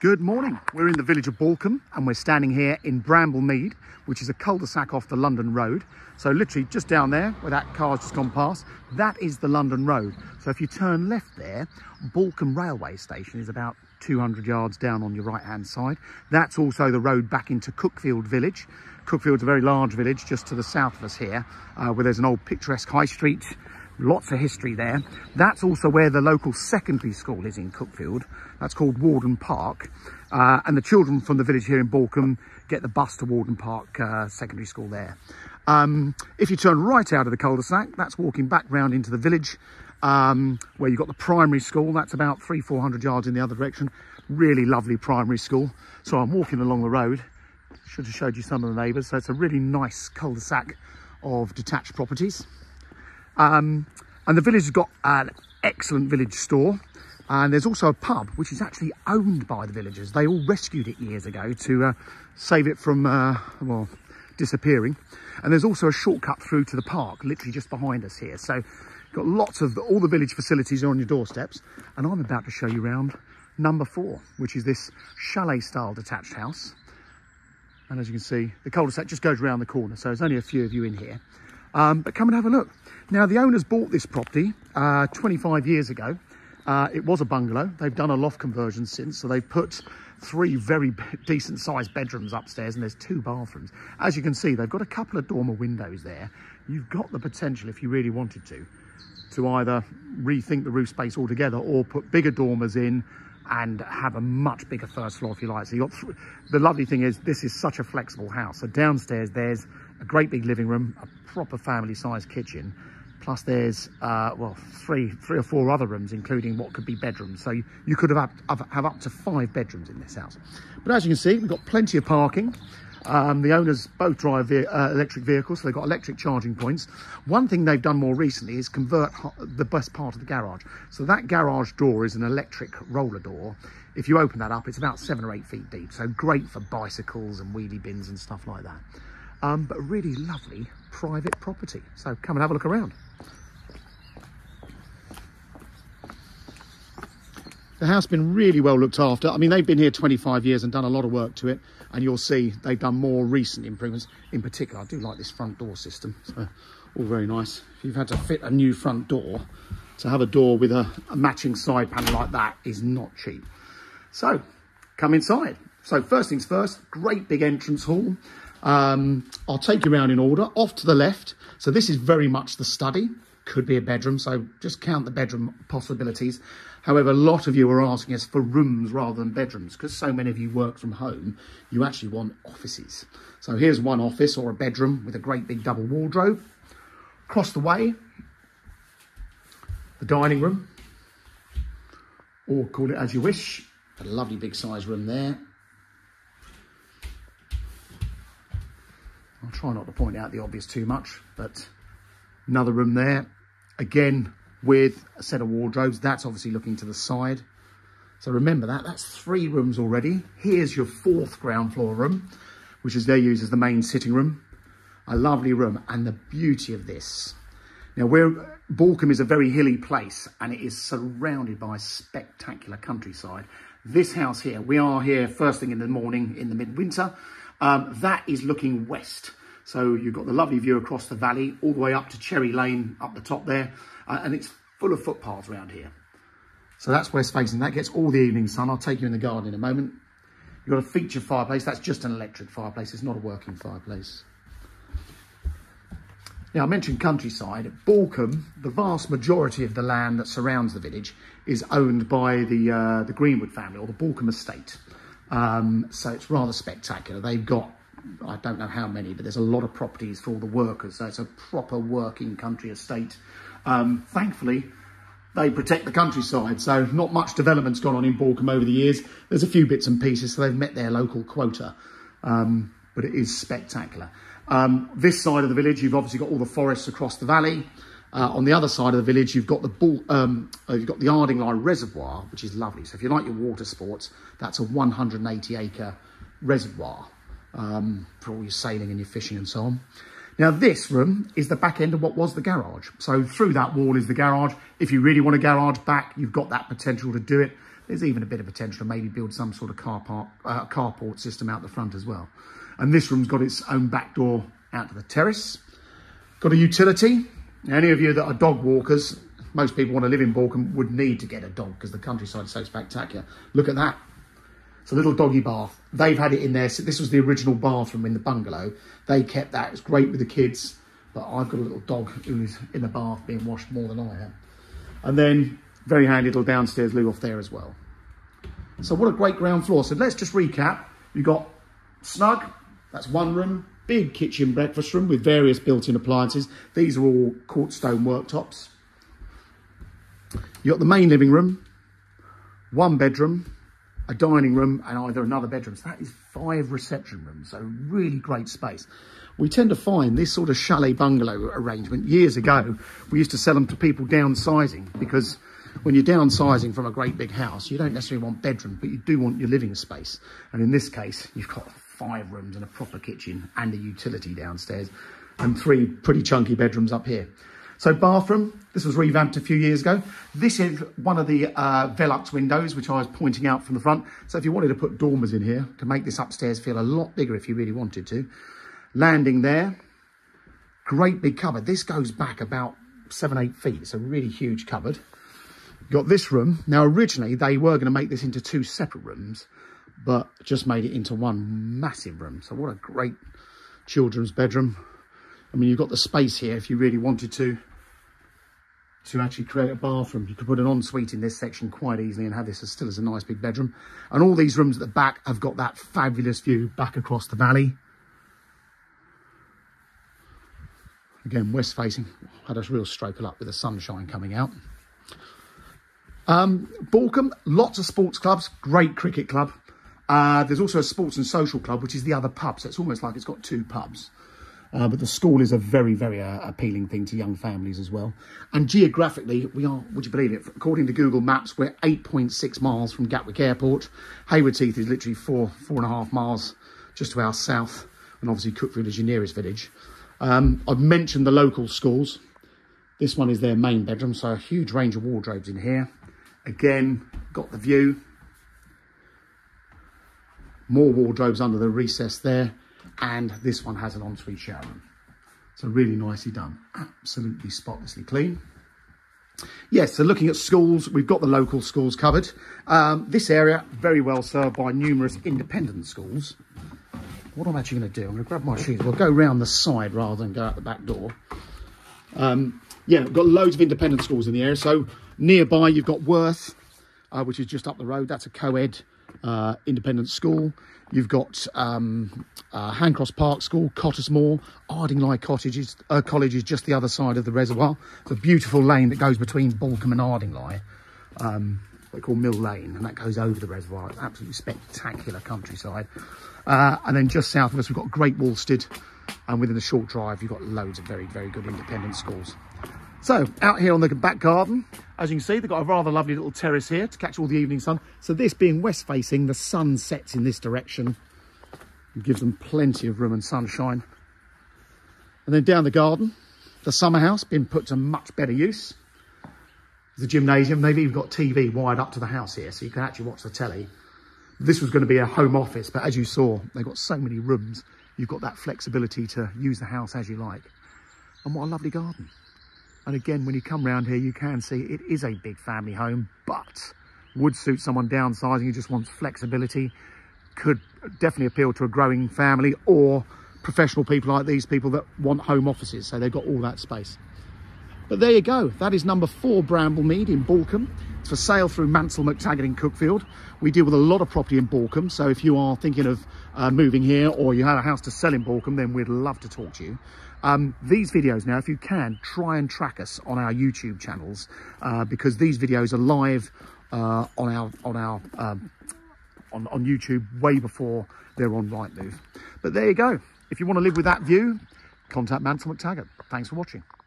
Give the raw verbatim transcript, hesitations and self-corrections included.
Good morning. We're in the village of Balcombe and we're standing here in Bramble Mead, which is a cul-de-sac off the London Road. So literally just down there where that car's just gone past, that is the London Road. So if you turn left there, Balcombe Railway Station is about two hundred yards down on your right hand side. That's also the road back into Cuckfield Village. Cuckfield's a very large village just to the south of us here, uh, where there's an old picturesque high street. Lots of history there. That's also where the local secondary school is in Cuckfield. That's called Warden Park. Uh, and the children from the village here in Balcombe get the bus to Warden Park uh, Secondary School there. Um, if you turn right out of the cul-de-sac, that's walking back round into the village, um, where you've got the primary school. That's about three, four hundred yards in the other direction. Really lovely primary school. So I'm walking along the road. Should have showed you some of the neighbours. So it's a really nice cul-de-sac of detached properties. Um, and the village has got an excellent village store, and there's also a pub which is actually owned by the villagers. They all rescued it years ago to uh, save it from uh, well disappearing. And there's also a shortcut through to the park literally just behind us here. So you've got lots of the, all the village facilities are on your doorsteps, and I'm about to show you around number four, which is this chalet style detached house. And as you can see, the cul-de-sac just goes around the corner, so there's only a few of you in here. Um, but come and have a look. Now, the owners bought this property uh, twenty-five years ago. Uh, it was a bungalow. They've done a loft conversion since, so they've put three very decent sized bedrooms upstairs, and there's two bathrooms. As you can see, they've got a couple of dormer windows there. You've got the potential, if you really wanted to, to either rethink the roof space altogether or put bigger dormers in and have a much bigger first floor if you like. So you got th the lovely thing is this is such a flexible house. So downstairs there's a great big living room, a proper family sized kitchen, plus there's uh well three three or four other rooms, including what could be bedrooms. So you, you could have up, have, have up to five bedrooms in this house. But as you can see, we've got plenty of parking. Um, the owners both drive ve uh, electric vehicles, so they've got electric charging points. One thing they've done more recently is convert the best part of the garage. So that garage door is an electric roller door. If you open that up, it's about seven or eight feet deep. So great for bicycles and wheelie bins and stuff like that. Um, but a really lovely private property. So come and have a look around. The house has been really well looked after. I mean, they've been here twenty-five years and done a lot of work to it. And you'll see they've done more recent improvements. In particular, I do like this front door system. So, all very nice. If you've had to fit a new front door, to have a door with a, a matching side panel like that is not cheap. So, come inside. So, first things first, great big entrance hall. Um, I'll take you around in order. Off to the left. So, this is very much the study. Could be a bedroom, so just count the bedroom possibilities. However, a lot of you are asking us for rooms rather than bedrooms, because so many of you work from home, you actually want offices. So here's one office or a bedroom with a great big double wardrobe. Across the way, the dining room, or call it as you wish. A lovely big size room there. I'll try not to point out the obvious too much, but another room there, again with a set of wardrobes. That's obviously looking to the side. So remember that, that's three rooms already. Here's your fourth ground floor room, which is they use as the main sitting room. A lovely room, and the beauty of this. Now, we're, Balcombe is a very hilly place, and it is surrounded by spectacular countryside. This house here, we are here first thing in the morning in the midwinter. Um, that is looking west. So you've got the lovely view across the valley, all the way up to Cherry Lane, up the top there. Uh, and it's full of footpaths around here. So that's west facing. That gets all the evening sun. I'll take you in the garden in a moment. You've got a feature fireplace. That's just an electric fireplace. It's not a working fireplace. Now, I mentioned countryside. At Balcombe, the vast majority of the land that surrounds the village is owned by the, uh, the Greenwood family, or the Balcombe estate. Um, so it's rather spectacular. They've got, I don't know how many, but there's a lot of properties for all the workers. So it's a proper working country estate. Um, thankfully, they protect the countryside. So not much development's gone on in Balcombe over the years. There's a few bits and pieces, so they've met their local quota. Um, but it is spectacular. Um, this side of the village, you've obviously got all the forests across the valley. Uh, on the other side of the village, you've got the Bull, um, uh, you've got the Ardingly Reservoir, which is lovely. So if you like your water sports, that's a one hundred eighty acre reservoir um, for all your sailing and your fishing and so on. Now, this room is the back end of what was the garage. So through that wall is the garage. If you really want a garage back, you've got that potential to do it. There's even a bit of potential to maybe build some sort of car park, uh, carport system out the front as well. And this room's got its own back door out to the terrace. Got a utility. Any of you that are dog walkers, most people want to live in Balcombe would need to get a dog because the countryside is so spectacular. Look at that. It's a little doggy bath. They've had it in there. So this was the original bathroom in the bungalow. They kept that. It's great with the kids. But I've got a little dog who's in the bath being washed more than I am. And then very handy little downstairs loo off there as well. So what a great ground floor. So let's just recap. You've got snug. That's one room. Big kitchen breakfast room with various built-in appliances. These are all quartz stone worktops. You've got the main living room, one bedroom, a dining room, and either another bedroom. So that is five reception rooms. So really great space. We tend to find this sort of chalet bungalow arrangement. Years ago, we used to sell them to people downsizing, because when you're downsizing from a great big house, you don't necessarily want bedroom, but you do want your living space. And in this case, you've got five rooms and a proper kitchen and a utility downstairs and three pretty chunky bedrooms up here. So bathroom, this was revamped a few years ago. This is one of the uh, Velux windows, which I was pointing out from the front. So if you wanted to put dormers in here to make this upstairs feel a lot bigger if you really wanted to. Landing there, great big cupboard. This goes back about seven, eight feet. It's a really huge cupboard. Got this room. Now, originally, they were going to make this into two separate rooms, but just made it into one massive room. So what a great children's bedroom. I mean, you've got the space here if you really wanted to, to actually create a bathroom. You could put an ensuite in this section quite easily and have this as still as a nice big bedroom. And all these rooms at the back have got that fabulous view back across the valley. Again, west facing. Had a real stroke of luck with the sunshine coming out. Um, Balcombe, lots of sports clubs, great cricket club. Uh, there's also a sports and social club, which is the other pub. So it's almost like it's got two pubs. Uh, but the school is a very, very uh, appealing thing to young families as well. And geographically, we are, would you believe it, according to Google Maps, we're eight point six miles from Gatwick Airport. Hayward Heath is literally four, four and a half miles just to our south. And obviously Cookfield is your nearest village. Um, I've mentioned the local schools. This one is their main bedroom, so a huge range of wardrobes in here. Again, got the view. More wardrobes under the recess there. And this one has an ensuite shower room. So really nicely done. Absolutely spotlessly clean. Yes, so looking at schools, we've got the local schools covered. Um, this area, very well served by numerous independent schools. What I'm actually going to do, I'm going to grab my shoes. We'll go round the side rather than go out the back door. Um, yeah, we've got loads of independent schools in the area. So nearby, you've got Worth, uh, which is just up the road. That's a co-ed uh, independent school. You've got um, uh, Hancross Park School, Cottesmore, Ardingly Cottages, uh, College is just the other side of the reservoir. It's a beautiful lane that goes between Balcombe and Ardingly, um, what they call Mill Lane, and that goes over the reservoir. It's absolutely spectacular countryside. Uh, and then just south of us, we've got Great Wallstead, and within a short drive, you've got loads of very, very good independent schools. So out here on the back garden, as you can see, they've got a rather lovely little terrace here to catch all the evening sun. So this being west facing, the sun sets in this direction and gives them plenty of room and sunshine. And then down the garden, the summer house been put to much better use. The gymnasium, they've even got T V wired up to the house here, so you can actually watch the telly. This was going to be a home office, but as you saw, they've got so many rooms. You've got that flexibility to use the house as you like. And what a lovely garden. And again, when you come round here, you can see it is a big family home, but would suit someone downsizing who just wants flexibility. Could definitely appeal to a growing family or professional people like these people that want home offices. So they've got all that space. But there you go. That is number four Bramblemead in Balcombe. It's for sale through Mansell McTaggart in Cookfield. We deal with a lot of property in Balcombe. So if you are thinking of uh, moving here or you have a house to sell in Balcombe, then we'd love to talk to you. Um, these videos now, if you can, try and track us on our YouTube channels uh, because these videos are live uh, on our on our um, on, on YouTube way before they're on Rightmove. But there you go. If you want to live with that view, contact Mansell McTaggart. Thanks for watching.